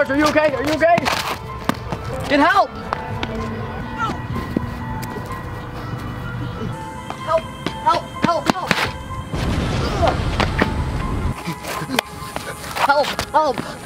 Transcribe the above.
Sarge, are you okay? Are you okay? Get help! Help! Help! Help! Help! Help! Help!